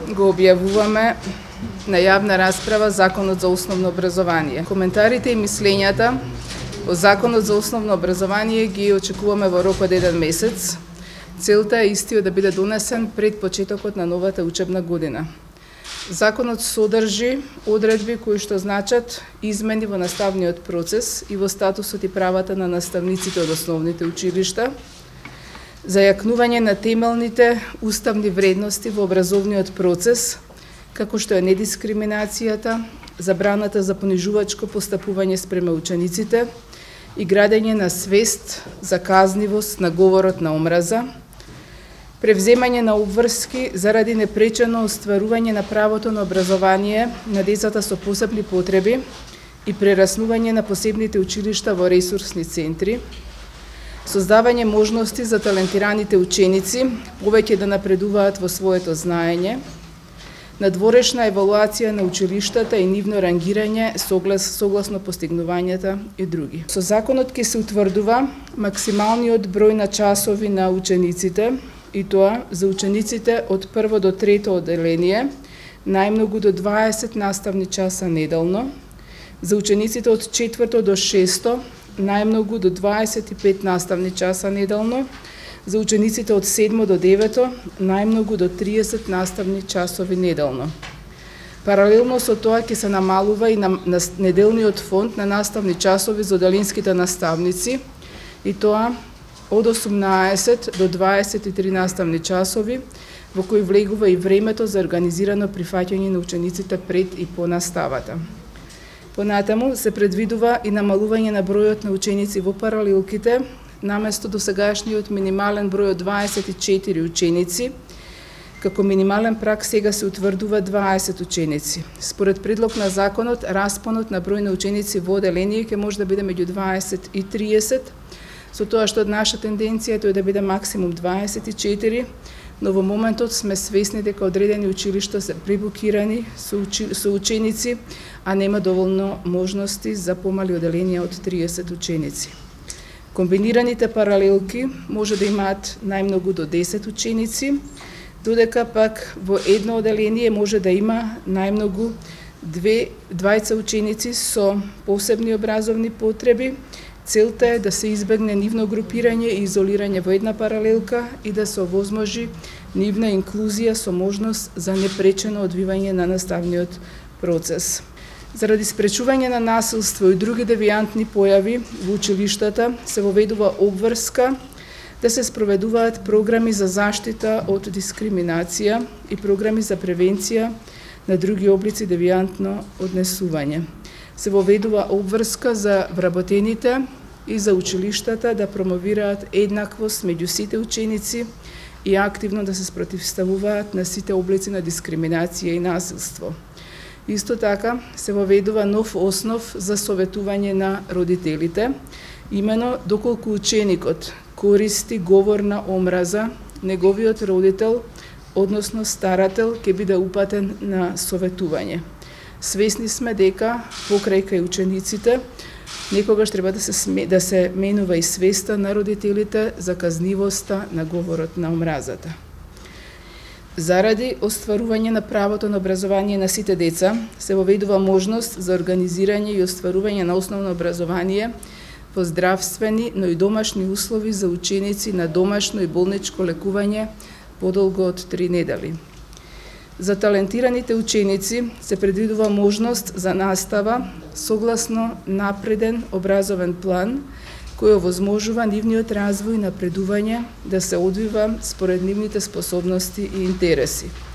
го објавуваме на јавна расправа Законот за основно образование. Коментарите и мислењата о Законот за основно образование ги очекуваме во рок од 1 месец. Целта е истиот да биде донесен пред почетокот на новата учебна година. Законот содржи одредби кои што значат измени во наставниот процес и во статусот и правата на наставниците од основните училишта, зајакнување на темелните уставни вредности во образовниот процес, како што е недискриминацијата, забраната за понижувачко постапување спрема учениците и градење на свест за казнивост на говорот на омраза, превземање на обврски заради непречено остварување на правото на образование на децата со посебни потреби и прераснување на посебните училишта во ресурсни центри, создавање можности за талентираните ученици повеќе да напредуваат во своето знаење, надворешна евалуација на училиштата и нивно рангирање согласно постигнувањата и други. Со законот ќе се утврдува максималниот број на часови на учениците, и тоа за учениците од 1 до 3 одделение, најмногу до 20 наставни часа неделно, за учениците од 4 до 6, најмногу до 25 наставни часа неделно, за учениците од 7 до 9, најмногу до 30 наставни часови неделно. Паралелно со тоа ќе се намалува и на неделниот фонд на наставни часови за одделинските наставници, и тоа од 18 до 23 наставни часови, во кои влегува и времето за организирано прифаќање на учениците пред и по наставата. Понатаму се предвидува и намалување на бројот на ученици во паралелките, наместо досегашниот минимален број од 24 ученици, како минимален праг сега се утврдува 20 ученици. Според предлог на законот, распонот на број на ученици во одделение ќе може да биде меѓу 20 и 30, со тоа што наша тенденција е да биде максимум 24, но во моментот сме свесни дека одредени училишта се пребукирани со ученици, а нема доволно можности за помали одделенија од 30 ученици. Комбинираните паралелки може да имаат најмногу до 10 ученици, додека пак во едно одделение може да има најмногу двајца ученици со посебни образовни потреби. Целта е да се избегне нивно групирање и изолирање во една паралелка и да се овозможи нивна инклузија со можност за непречено одвивање на наставниот процес. Заради спречување на насилство и други девијантни појави во училиштата се воведува обврска да се спроведуваат програми за заштита од дискриминација и програми за превенција на други облици девијантно однесување. Се воведува обврска за вработените и за училиштата да промовираат еднаквост меѓу сите ученици и активно да се спротивставуваат на сите облици на дискриминација и насилство. Исто така се воведува нов основ за советување на родителите, имено доколку ученикот користи говор на омраза, неговиот родител, односно старател, ќе биде упатен на советување. Свесни сме дека покрај кај учениците некогаш треба да се менува и свеста на родителите за казнивоста на говорот на омразата. Заради остварување на правото на образование на сите деца, се воведува можност за организирање и остварување на основно образование во здравствени, но и домашни услови за ученици на домашно и болничко лекување подолго од 3 недели. За талентираните ученици се предвидува можност за настава согласно напреден образовен план, кој овозможува нивниот развој и напредување да се одвива според нивните способности и интереси.